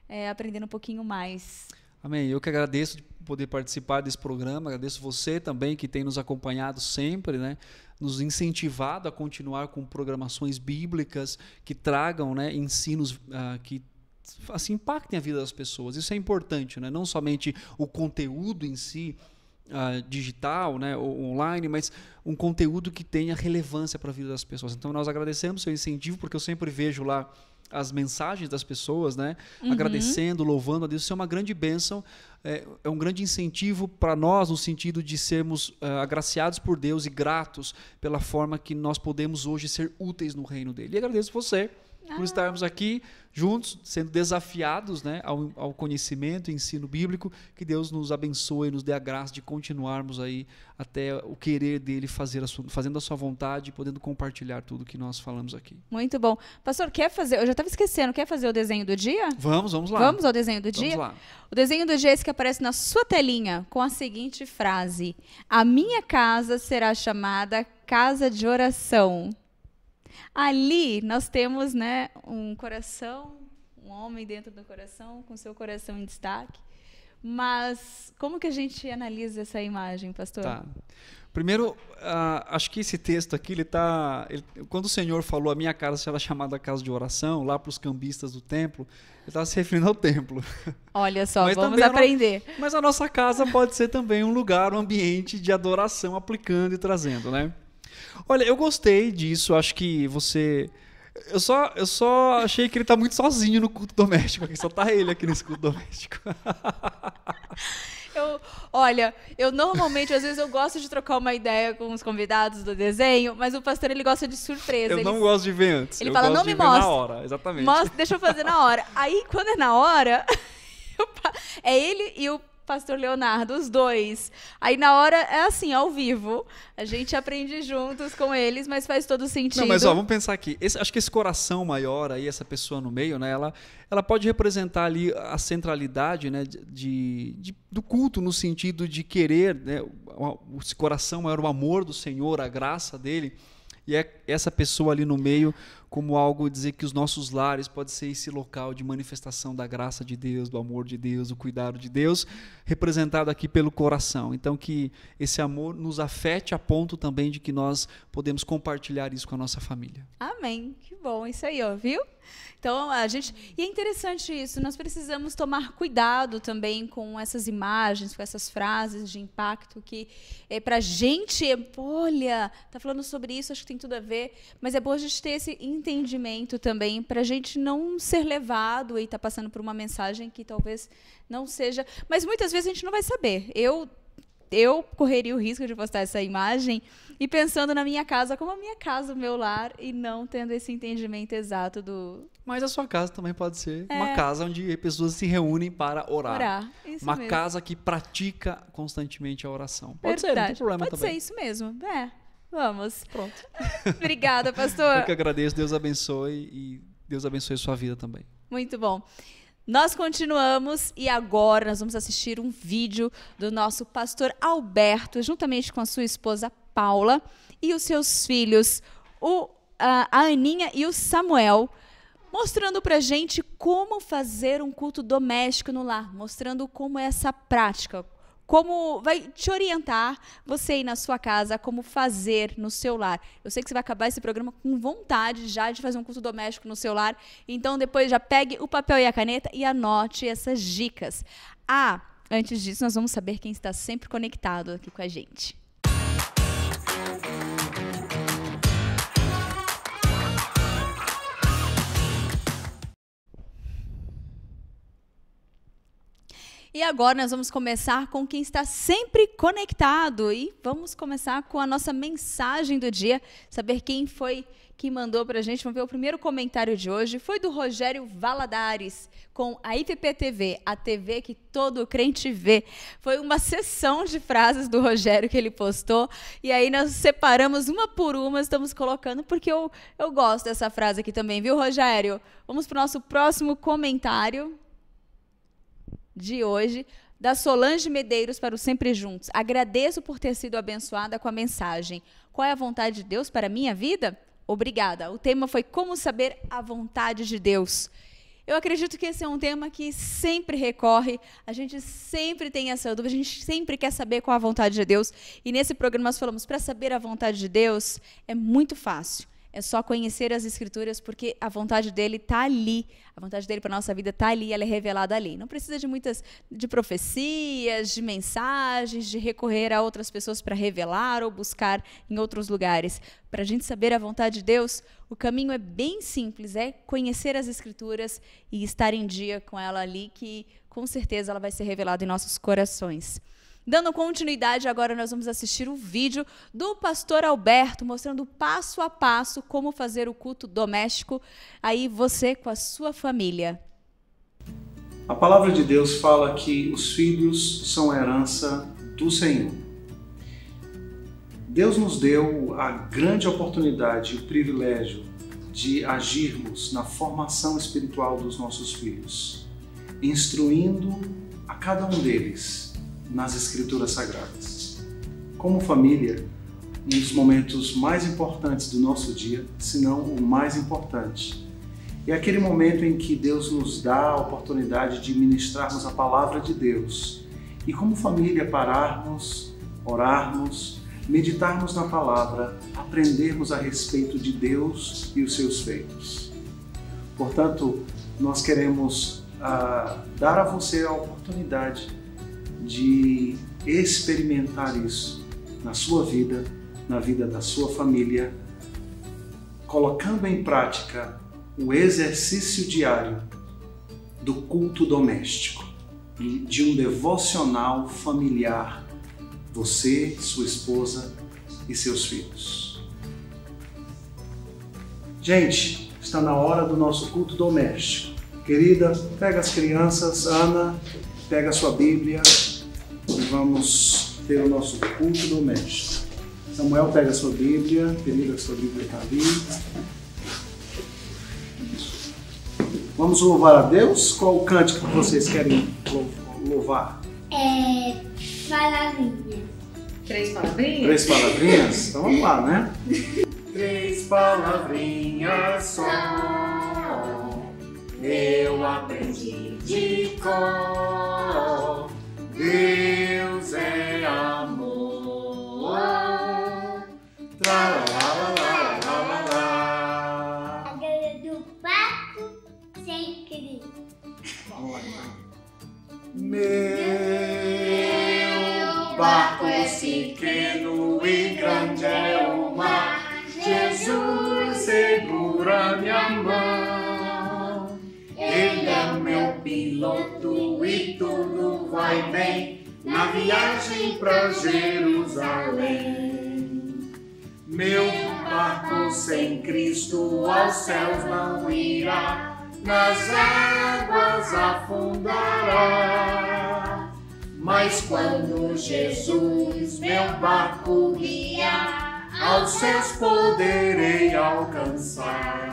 é, aprendendo um pouquinho mais. Amém. Eu que agradeço de poder participar desse programa, agradeço você também que tem nos acompanhado sempre, né? Nos incentivado a continuar com programações bíblicas que tragam, né, ensinos uh, que assim, impactem a vida das pessoas. Isso é importante, né? Não somente o conteúdo em si, uh, digital, né, ou online, mas um conteúdo que tenha relevância para a vida das pessoas. Então nós agradecemos o seu incentivo, porque eu sempre vejo lá as mensagens das pessoas, né? Uhum. Agradecendo, louvando a Deus. Isso é uma grande bênção, é, é um grande incentivo para nós, no sentido de sermos uh, agraciados por Deus e gratos pela forma que nós podemos hoje ser úteis no reino dele. E agradeço você ah. por estarmos aqui juntos, sendo desafiados, né, ao, ao conhecimento e ensino bíblico. Que Deus nos abençoe e nos dê a graça de continuarmos aí até o querer dele, fazer a sua, fazendo a sua vontade e podendo compartilhar tudo que nós falamos aqui. Muito bom. Pastor, quer fazer, eu já estava esquecendo, quer fazer o desenho do dia? Vamos, vamos lá. Vamos ao desenho do dia? Vamos lá. O desenho do dia é esse que aparece na sua telinha, com a seguinte frase: a minha casa será chamada casa de oração. Ali nós temos, né, um coração, um homem dentro do coração, com seu coração em destaque. Mas como que a gente analisa essa imagem, pastor? Tá. Primeiro, uh, acho que esse texto aqui, ele tá, ele, quando o Senhor falou a minha casa será chamada casa de oração, lá para os cambistas do templo, ele estava se referindo ao templo. Olha só, mas vamos aprender. A no, mas a nossa casa pode ser também um lugar, um ambiente de adoração, aplicando e trazendo, né? Olha, eu gostei disso, acho que você... Eu só, eu só achei que ele está muito sozinho no culto doméstico, aqui, só está ele aqui nesse culto doméstico. Eu, olha, eu normalmente, às vezes eu gosto de trocar uma ideia com os convidados do desenho, mas o pastor, ele gosta de surpresa. Eu ele, não gosto de ver antes. Ele eu fala, gosto não de me ver mostra. na hora, exatamente. Mostra, deixa eu fazer na hora. Aí, quando é na hora, eu, é ele e o pastor Leonardo, os dois. Aí na hora é assim, ao vivo. A gente aprende juntos com eles, mas faz todo sentido. Não, mas ó, vamos pensar aqui. Esse, acho que esse coração maior aí, essa pessoa no meio, né? Ela, ela pode representar ali a centralidade, né, de, de, do culto, no sentido de querer, né, esse coração maior, o amor do Senhor, a graça dele. E é essa pessoa ali no meio como algo dizer que os nossos lares pode ser esse local de manifestação da graça de Deus, do amor de Deus, do cuidado de Deus, representado aqui pelo coração. Então que esse amor nos afete a ponto também de que nós podemos compartilhar isso com a nossa família. Amém. Que bom isso aí, ó, viu? Então, a gente... E é interessante isso, nós precisamos tomar cuidado também com essas imagens, com essas frases de impacto que é pra gente, olha, tá falando sobre isso, acho que tem tudo a ver, mas é bom a gente ter esse entendimento também, pra gente não ser levado e tá passando por uma mensagem que talvez não seja... Mas muitas vezes a gente não vai saber. Eu... Eu correria o risco de postar essa imagem e pensando na minha casa como a minha casa, o meu lar, e não tendo esse entendimento exato do... Mas a sua casa também pode ser é. uma casa onde pessoas se reúnem para orar. Orar, isso uma mesmo. casa que pratica constantemente a oração. Pode Verdade. ser, não tem problema pode também. Pode ser isso mesmo. É, vamos. Pronto. Obrigada, pastor. Eu que agradeço, Deus abençoe e Deus abençoe a sua vida também. Muito bom. Nós continuamos e agora nós vamos assistir um vídeo do nosso pastor Alberto, juntamente com a sua esposa Paula e os seus filhos, o, a, a Aninha e o Samuel, mostrando pra gente como fazer um culto doméstico no lar, mostrando como é essa prática, como vai te orientar você aí na sua casa, como fazer no seu lar. Eu sei que você vai acabar esse programa com vontade já de fazer um culto doméstico no seu lar, então depois já pegue o papel e a caneta e anote essas dicas. Ah, antes disso, nós vamos saber quem está sempre conectado aqui com a gente. E agora nós vamos começar com quem está sempre conectado e vamos começar com a nossa mensagem do dia, saber quem foi que mandou para a gente. Vamos ver o primeiro comentário de hoje, foi do Rogério Valadares, com a I P P T V, a T V que todo crente vê. Foi uma sessão de frases do Rogério que ele postou e aí nós separamos uma por uma, estamos colocando, porque eu, eu gosto dessa frase aqui também, viu, Rogério? Vamos para o nosso próximo comentário de hoje, da Solange Medeiros para o Sempre Juntos. Agradeço por ter sido abençoada com a mensagem. Qual é a vontade de Deus para a minha vida? Obrigada. O tema foi como saber a vontade de Deus. Eu acredito que esse é um tema que sempre recorre, a gente sempre tem essa dúvida, a gente sempre quer saber qual a vontade de Deus. E nesse programa nós falamos, para saber a vontade de Deus é muito fácil. É só conhecer as Escrituras, porque a vontade dele está ali. A vontade dele para a nossa vida está ali, ela é revelada ali. Não precisa de muitas de profecias, de mensagens, de recorrer a outras pessoas para revelar ou buscar em outros lugares. Para a gente saber a vontade de Deus, o caminho é bem simples, é conhecer as Escrituras e estar em dia com ela ali, que com certeza ela vai ser revelada em nossos corações. Dando continuidade, agora nós vamos assistir o vídeo do pastor Alberto, mostrando passo a passo como fazer o culto doméstico, aí você com a sua família. A palavra de Deus fala que os filhos são herança do Senhor. Deus nos deu a grande oportunidade e o privilégio de agirmos na formação espiritual dos nossos filhos, instruindo a cada um deles nas Escrituras Sagradas. Como família, um dos momentos mais importantes do nosso dia, se não o mais importante, é aquele momento em que Deus nos dá a oportunidade de ministrarmos a palavra de Deus e, como família, pararmos, orarmos, meditarmos na palavra, aprendermos a respeito de Deus e os seus feitos. Portanto, nós queremos ah, dar a você a oportunidade de experimentar isso na sua vida, na vida da sua família, colocando em prática o exercício diário do culto doméstico, de um devocional familiar, você, sua esposa e seus filhos. Gente, está na hora do nosso culto doméstico. Querida, pega as crianças, Ana, pega a sua Bíblia, e vamos ter o nosso culto doméstico. Samuel, pega a sua Bíblia, querida, a sua Bíblia está ali. Vamos louvar a Deus? Qual o cântico que vocês querem louvar? É. Palavrinhas. Três palavrinhas? Três palavrinhas? Então vamos lá, né? Três palavrinhas só eu aprendi de cor. Deus é amor. Tralalalalalalala. Agora do barco sem crer. Vamos lá, então. Meu barco é pequeno e grande é o mar. Jesus segura minha mão. Ele é o meu piloto e tudo vai bem na viagem pra Jerusalém. Meu barco sem Cristo aos céus não irá, nas águas afundará. Mas quando Jesus meu barco guia, aos céus poderei alcançar.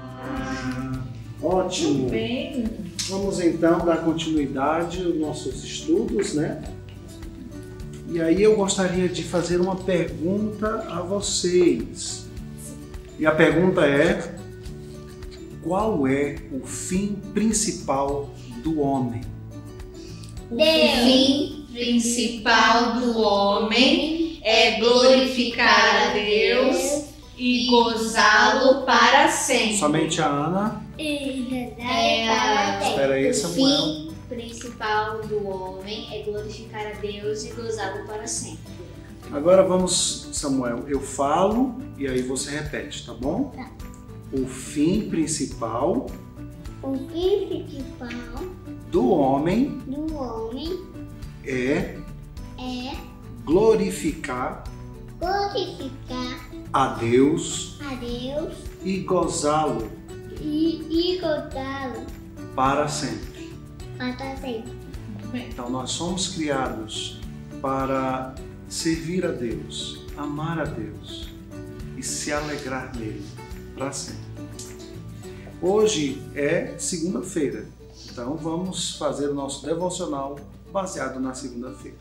Ótimo! Bem. Vamos então dar continuidade aos nossos estudos, né? E aí eu gostaria de fazer uma pergunta a vocês. E a pergunta é: qual é o fim principal do homem? O fim principal do homem é glorificar a Deus e gozá-lo para sempre. Somente a Ana? É, Espera aí, O Samuel. fim principal do homem é glorificar a Deus e gozá-lo para sempre. Agora vamos, Samuel, eu falo e aí você repete, tá bom? Tá. O fim principal o fim principal do homem do homem é é glorificar glorificar a Deus a Deus e gozá-lo e, e gozá-lo para sempre. para sempre. Então nós somos criados para servir a Deus, amar a Deus e se alegrar nele para sempre. Hoje é segunda-feira, então vamos fazer o nosso devocional baseado na segunda-feira.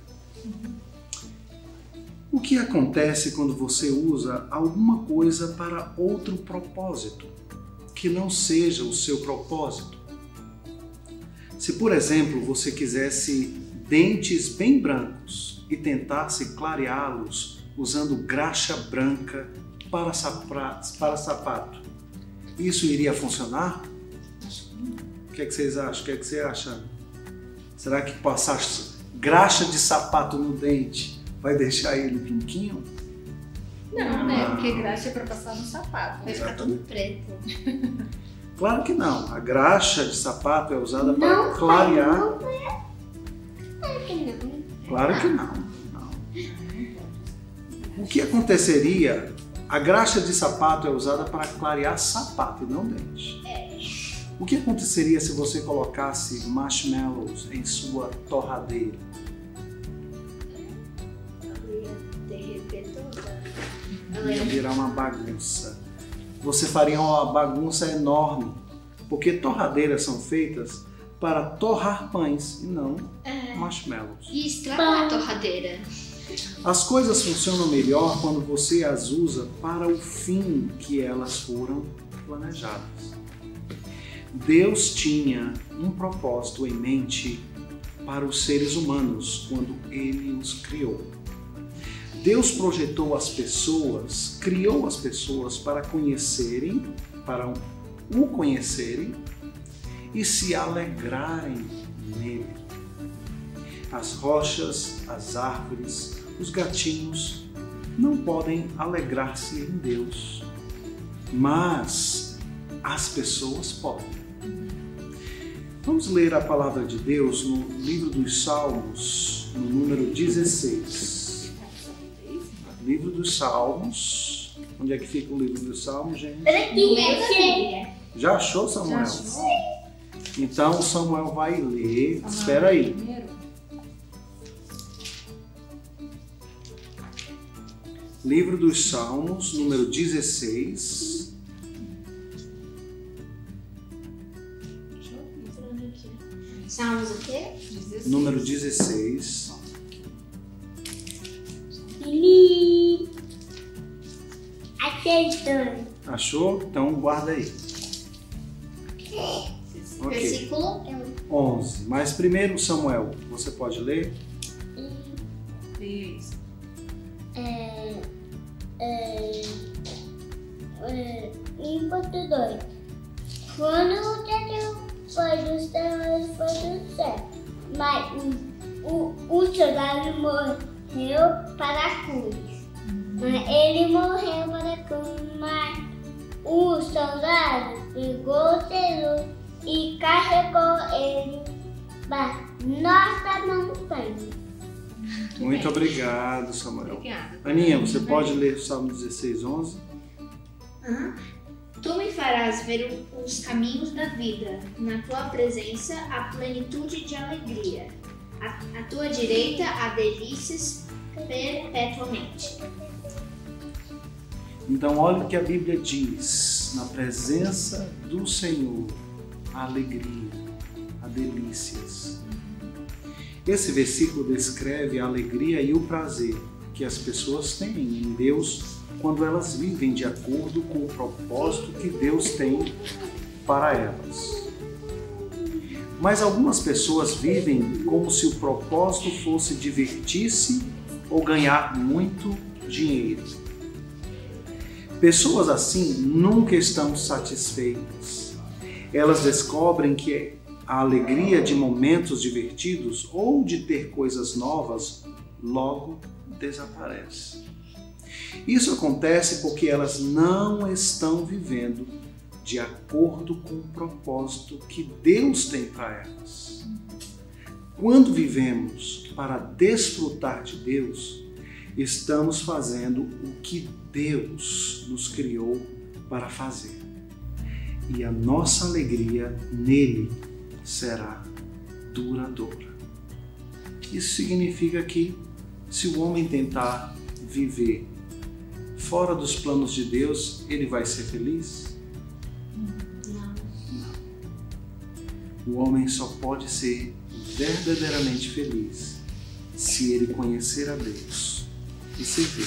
O que acontece quando você usa alguma coisa para outro propósito, que não seja o seu propósito? Se, por exemplo, você quisesse dentes bem brancos e tentasse clareá-los usando graxa branca para, sapra, para sapato, isso iria funcionar? O que é que vocês acham? O que é que você acha? Será que passar graxa de sapato no dente vai deixar ele branquinho? Não, né? Porque graxa é para passar no sapato. Vai ficar tudo preto. Claro que não. A graxa de sapato é usada para clarear. Não é. Claro que não. Claro que não. não. O que aconteceria? A graxa de sapato é usada para clarear sapato e não dente. O que aconteceria se você colocasse marshmallows em sua torradeira? Ia virar uma bagunça. Você faria uma bagunça enorme, porque torradeiras são feitas para torrar pães e não É. marshmallows. E estragar a torradeira. As coisas funcionam melhor quando você as usa para o fim que elas foram planejadas. Deus tinha um propósito em mente para os seres humanos quando Ele os criou. Deus projetou as pessoas, criou as pessoas para conhecerem, para o conhecerem e se alegrarem nele. As rochas, as árvores, os gatinhos não podem alegrar-se em Deus, mas as pessoas podem. Vamos ler a palavra de Deus no livro dos Salmos, no número dezesseis. Livro dos Salmos. Onde é que fica o livro dos Salmos, gente? No meio da Bíblia. Já achou, Samuel? Então Samuel vai ler. Espera aí. Livro dos Salmos, número dezesseis. Salmos o quê? Número dezesseis. Li. Acertou. Achou? Então guarda aí. Ok. Versículo onze. Mas primeiro, Samuel, você pode ler? Isso. É, é, é, em português. Quando o Deus foi dos céus, foi do céu. Mas o, o, o soldado morreu para a cruz. Mas ele morreu para a cruz, mas o soldado pegou Jesus e carregou ele para nossa montanha. Muito obrigado, Samuel. Obrigada. Aninha, você pode ler o Salmo dezesseis, onze? Hã? Tu me farás ver os caminhos da vida, na tua presença a plenitude de alegria. À, à tua direita há delícias perpetuamente. Então, olha o que a Bíblia diz. Na presença do Senhor, a alegria, a delícias. Esse versículo descreve a alegria e o prazer que as pessoas têm em Deus quando elas vivem de acordo com o propósito que Deus tem para elas. Mas algumas pessoas vivem como se o propósito fosse divertir-se ou ganhar muito dinheiro. Pessoas assim nunca estão satisfeitas. Elas descobrem que a alegria de momentos divertidos ou de ter coisas novas logo desaparece. Isso acontece porque elas não estão vivendo de acordo com o propósito que Deus tem para elas. Quando vivemos para desfrutar de Deus, estamos fazendo o que Deus nos criou para fazer. E a nossa alegria nele será duradoura. Isso significa que, se o homem tentar viver fora dos planos de Deus, ele vai ser feliz? Não. O homem só pode ser verdadeiramente feliz se ele conhecer a Deus e servir.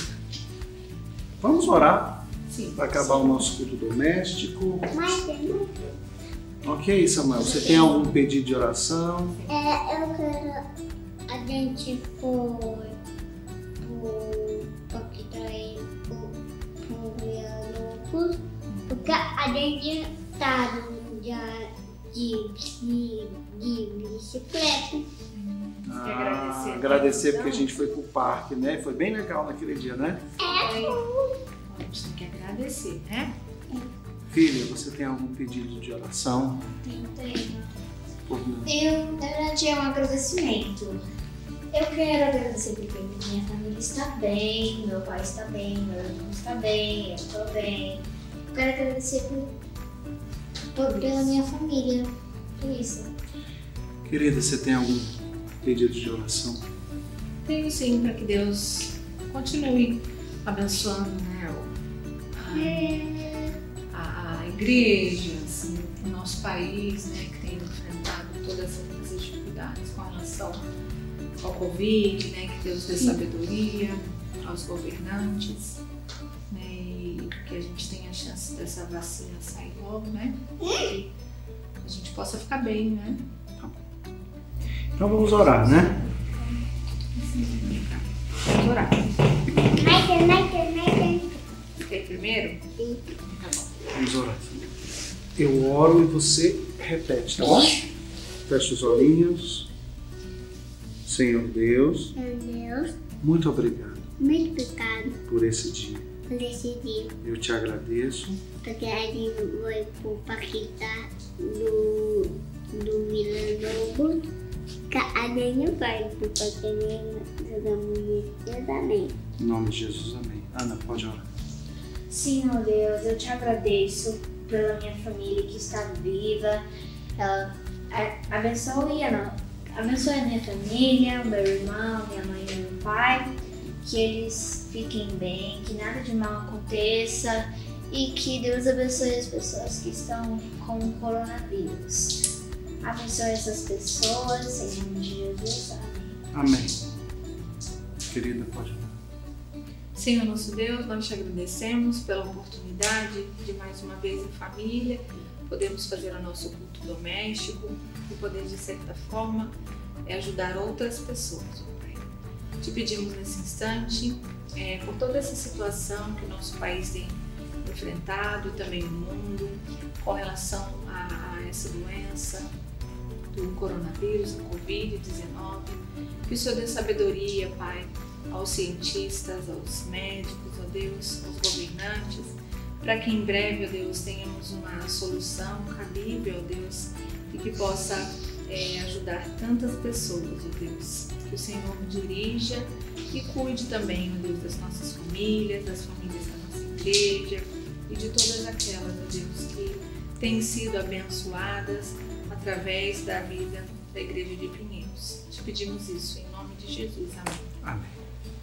Vamos orar para acabar o nosso culto doméstico. Mas tem Ok, Samuel, você tem algum pedido de oração? É, eu quero. A gente foi pro Parque da pro Villalobos, porque a gente tá no dia de, de, de bicicleta. Ah, agradecer, agradecer então. porque a gente foi pro parque, né? Foi bem legal naquele dia, né? A gente tem que agradecer, né? Filha, você tem algum pedido de oração? Tenho. Por mim? Eu, na verdade, é um agradecimento. Eu quero agradecer porque minha família está bem, meu pai está bem, meu irmão está bem, eu estou bem. Eu quero agradecer por, por, pela minha família, por isso. Querida, você tem algum pedido de oração? Tenho sim, para que Deus continue abençoando, né, o- a, a igreja, assim, o nosso país, né, que tem enfrentado todas essas dificuldades com relação ao Covid, né, que Deus dê sabedoria aos governantes, né, e que a gente tenha a chance dessa vacina sair logo, né, que a gente possa ficar bem, né. Então vamos orar, né? Vamos orar. Michael, Michael, Michael. Quer primeiro? Sim. Tá bom. Vamos orar. Eu oro e você repete, tá bom? Feche os olhinhos. Senhor Deus, Meu Deus, muito obrigado muito obrigado por esse dia. por esse dia. Eu te agradeço Porque a gente foi pro Parque da- do, do Villalobos. A gente vai pro Parque da Mulher também. em nome de Jesus, amém. Ana, pode orar. Senhor Deus, eu te agradeço pela minha família que está viva. Ela a- abençoe, a, não, abençoe a minha família, meu irmão, minha mãe e meu pai. Que eles fiquem bem, que nada de mal aconteça e que Deus abençoe as pessoas que estão com o coronavírus. Abençoe essas pessoas, em nome de Jesus. Amém. Amém. Querida, pode orar. Senhor nosso Deus, nós te agradecemos pela oportunidade de mais uma vez em família podermos fazer o nosso culto doméstico e poder, de certa forma, é ajudar outras pessoas, ó Pai. Te pedimos nesse instante, é, por toda essa situação que o nosso país tem enfrentado e também o mundo, com relação a, a essa doença do coronavírus, do covid dezenove, que o Senhor dê sabedoria, Pai, aos cientistas, aos médicos, ó Deus, aos governantes, para que em breve, ó Deus, tenhamos uma solução cabível, ó Deus, e que possa é, ajudar tantas pessoas, ó Deus. Que o Senhor dirija e cuide também, ó Deus, das nossas famílias, das famílias da nossa igreja e de todas aquelas, ó Deus, que têm sido abençoadas através da vida da Igreja de Pinheiros. Te pedimos isso em nome de Jesus. Amém. Amém.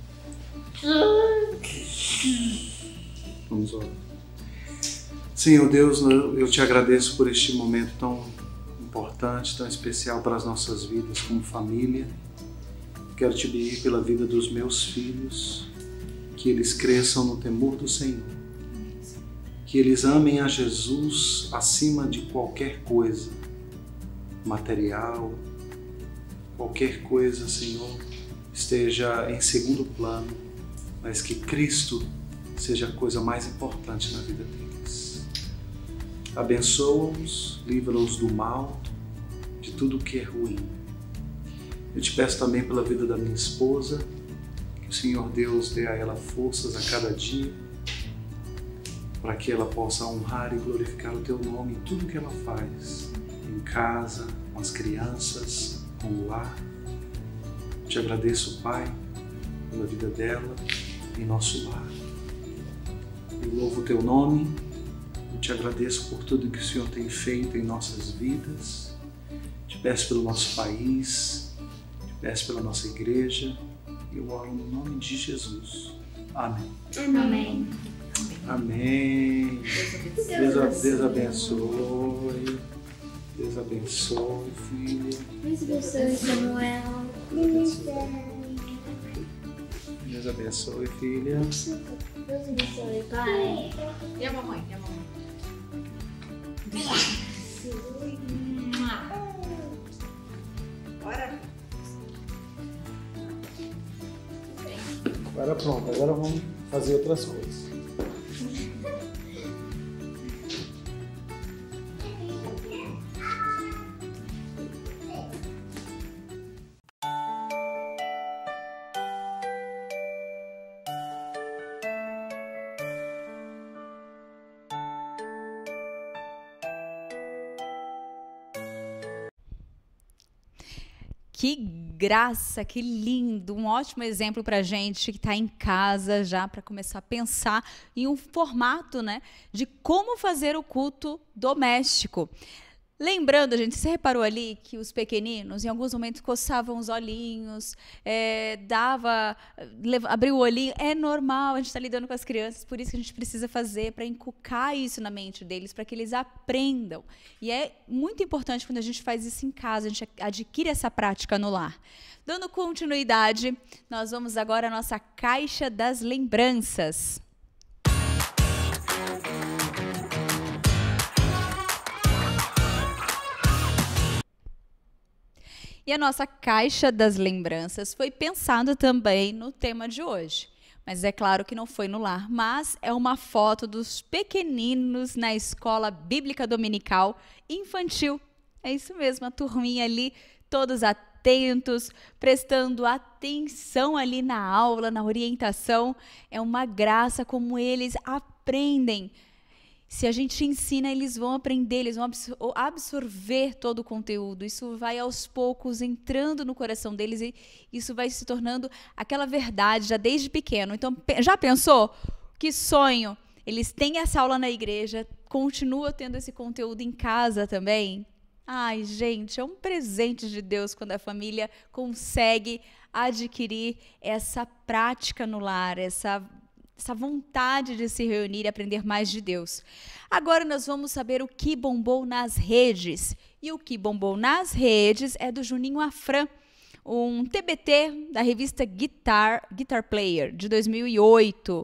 Vamos orar. Senhor Deus, eu te agradeço por este momento tão importante, tão especial para as nossas vidas como família. Quero te pedir pela vida dos meus filhos, que eles cresçam no temor do Senhor, que eles amem a Jesus acima de qualquer coisa material, qualquer coisa, Senhor, esteja em segundo plano, mas que Cristo seja a coisa mais importante na vida deles. Abençoa-os, livra-os do mal, de tudo o que é ruim. Eu te peço também pela vida da minha esposa, que o Senhor Deus dê a ela forças a cada dia, para que ela possa honrar e glorificar o Teu nome em tudo que ela faz, em casa, com as crianças, com o lar. Eu te agradeço, Pai, pela vida dela em nosso lar. Eu louvo o Teu nome, eu te agradeço por tudo que o Senhor tem feito em nossas vidas. Te peço pelo nosso país, te peço pela nossa igreja. Eu oro no nome de Jesus. Amém. Amém. Amém. Deus abençoe. Deus, Deus abençoe. Deus abençoe, filha. Deus abençoe, Samuel. Deus abençoe, filha. Deus abençoe, pai. E a mamãe? E a mamãe? Bora? Agora pronto, agora vamos fazer outras coisas. Que graça, que lindo, um ótimo exemplo para a gente que está em casa já para começar a pensar em um formato, né, de como fazer o culto doméstico. Lembrando, gente, você reparou ali que os pequeninos, em alguns momentos, coçavam os olhinhos, é, dava, leva, abriu o olhinho. É normal, a gente está lidando com as crianças, por isso que a gente precisa fazer, para inculcar isso na mente deles, para que eles aprendam. E é muito importante quando a gente faz isso em casa, a gente adquire essa prática no lar. Dando continuidade, nós vamos agora à nossa caixa das lembranças. E a nossa caixa das lembranças foi pensada também no tema de hoje. Mas é claro que não foi no lar, mas é uma foto dos pequeninos na escola bíblica dominical infantil. É isso mesmo, a turminha ali, todos atentos, prestando atenção ali na aula, na orientação. É uma graça como eles aprendem. Se a gente ensina, eles vão aprender, eles vão absorver todo o conteúdo. Isso vai aos poucos entrando no coração deles e isso vai se tornando aquela verdade já desde pequeno. Então, já pensou? Que sonho! Eles têm essa aula na igreja, continuam tendo esse conteúdo em casa também. Ai, gente, é um presente de Deus quando a família consegue adquirir essa prática no lar, essa essa vontade de se reunir e aprender mais de Deus. Agora nós vamos saber o que bombou nas redes. E o que bombou nas redes é do Juninho Afran, um T B T da revista Guitar, Guitar Player, de dois mil e oito.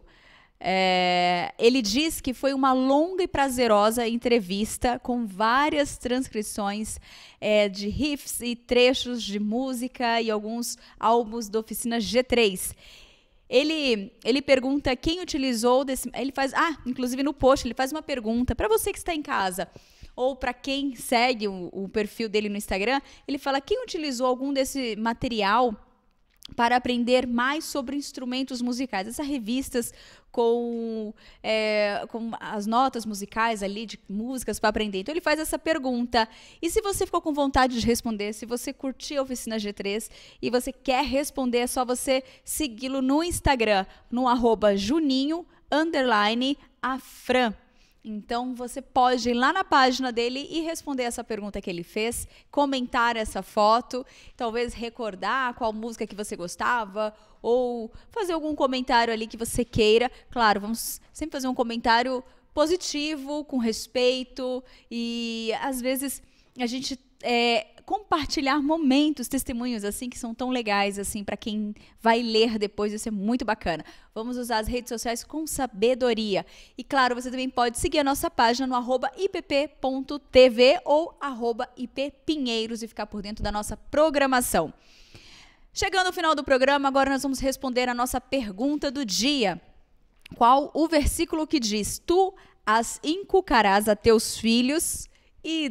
É, ele diz que foi uma longa e prazerosa entrevista com várias transcrições é, de riffs e trechos de música e alguns álbuns da oficina G três. Ele, ele pergunta quem utilizou desse, ele faz, ah, inclusive no post ele faz uma pergunta para você que está em casa ou para quem segue o, o perfil dele no Instagram. Ele fala quem utilizou algum desse material para aprender mais sobre instrumentos musicais. Essas revistas com, é, com as notas musicais ali, de músicas para aprender. Então, ele faz essa pergunta. E se você ficou com vontade de responder, se você curtiu a Oficina G três e você quer responder, é só você segui-lo no Instagram, no arroba juninho, underline, afran. Então, você pode ir lá na página dele e responder essa pergunta que ele fez, comentar essa foto, talvez recordar qual música que você gostava ou fazer algum comentário ali que você queira. Claro, vamos sempre fazer um comentário positivo, com respeito e, às vezes, a gente é, compartilhar momentos, testemunhos assim que são tão legais assim para quem vai ler depois, isso é muito bacana. Vamos usar as redes sociais com sabedoria. E claro, você também pode seguir a nossa página no arroba ipp ponto tv ou arroba ippinheiros e ficar por dentro da nossa programação. Chegando ao final do programa, agora nós vamos responder a nossa pergunta do dia. Qual o versículo que diz: tu as inculcarás a teus filhos e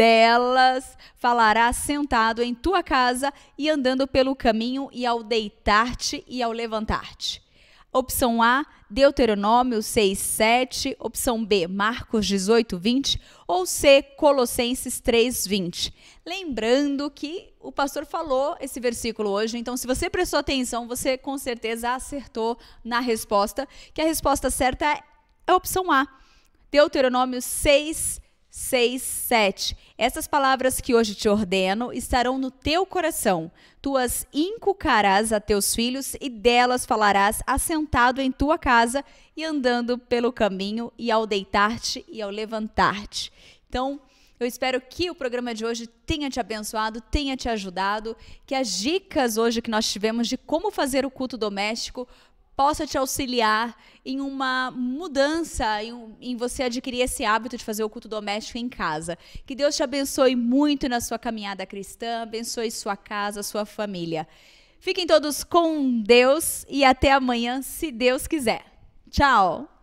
delas falarás sentado em tua casa e andando pelo caminho e ao deitar-te e ao levantar-te. Opção A, Deuteronômio seis, sete. Opção B, Marcos dezoito, vinte. Ou C, Colossenses três, vinte. Lembrando que o pastor falou esse versículo hoje, então se você prestou atenção, você com certeza acertou na resposta, que a resposta certa é a opção A, Deuteronômio seis, seis, sete. Essas palavras que hoje te ordeno estarão no teu coração. Tu as inculcarás a teus filhos e delas falarás assentado em tua casa e andando pelo caminho e ao deitar-te e ao levantar-te. Então, eu espero que o programa de hoje tenha te abençoado, tenha te ajudado, que as dicas hoje que nós tivemos de como fazer o culto doméstico possa te auxiliar em uma mudança, em, em você adquirir esse hábito de fazer o culto doméstico em casa. Que Deus te abençoe muito na sua caminhada cristã, abençoe sua casa, sua família. Fiquem todos com Deus e até amanhã, se Deus quiser. Tchau!